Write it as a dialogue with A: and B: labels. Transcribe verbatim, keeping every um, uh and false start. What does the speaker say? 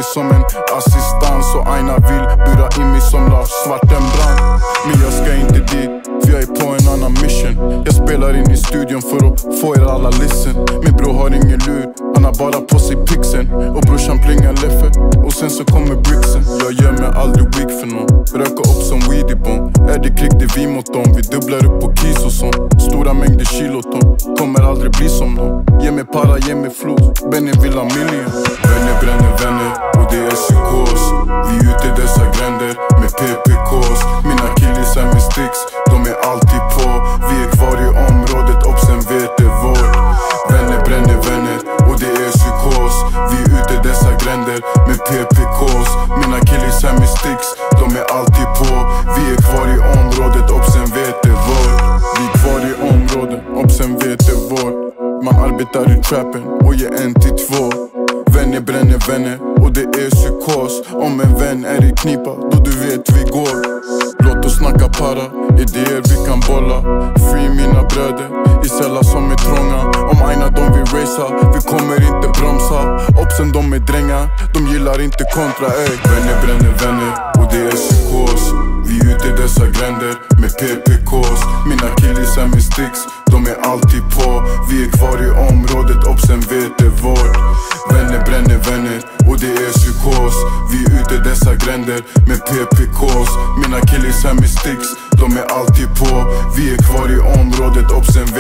A: mig som en assistans och aina vill bura in mig som Lars Svartenbrand. Men jag ska inte dit, för jag är på en annan mission. Jag spelar in i studion för att få er alla listen. Min bror har ingen lur, han har bara på sig pixen. Och brorsan plingar leffe, och sen så kommer bricksen. Jag gör mig aldrig weak för någon, röka upp som weedy bomb. Är det krig det vi mot dem, vi dubblar upp på kis och sånt. Stora mängder kiloton, kommer aldrig bli som dem. Ge mig para, ge mig flot, Benny vill ha million. Vänner bränner vänner, och det är psykos. Vi är ute i dessa gränder med P P K's. Mina killis är med sticks, de är alltid på. Vi är kvar i området, obsen vet det vårt. Vänner bränner vänner, och det är psykos. Vi är ute i dessa gränder med P P K's. Mina killis är med sticks, de är alltid på. Vi är kvar i området, obsen vet det vårt. Vi är kvar i området, obsen vet det vårt. Man arbetar i trappen och ger en till två. Vänner bränner vänner, och det är psykos. Om en vän är i knipa, då du vet vi går. Låt oss snacka para, idéer vi kan bolla. Free mina bröder, i celler som är trånga. Om aina de vill racea, vi kommer inte bromsa. Obsen de är drängar, de gillar inte kontra, ey. Vänner bränner vänner, och det är psykos. Vi är ute i dessa gränder med P P K's. Mina killis är med sticks, de är alltid på. Vi är kvar i området, obsen vet det vårt. Vänner bränner vänner, och det är psykos. Vi är ute i dessa gränder med P P K's. Mina killis är med sticks, de är alltid på. Vi är kvar i området, obsen